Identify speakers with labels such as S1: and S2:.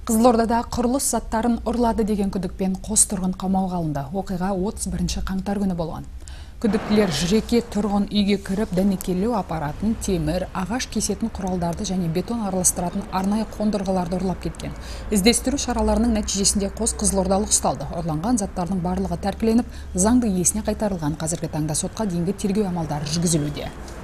S1: Қызылордада құрылыс заттарын ұрлады деген күдікпен қос тұрғын қамауға алынды. Оқиға 31 қаңтар күні болған. Күдіктілер жеке тұрғын үйге кіріп, дәнекерлеу аппаратын, темір, ағаш кесетін құралдарды және бетон араластыратын арнайы қондырғыларды ұрлап кеткен. Іздестіру шараларының нәтижесінде қос қызылордалық ұсталды. Ұрланған заттардың барлығы тәркіленіп, заңды иесіне қайтарылған. Қазіргі таңда сотқа дейінгі тергеу амалдары жүргізілуде.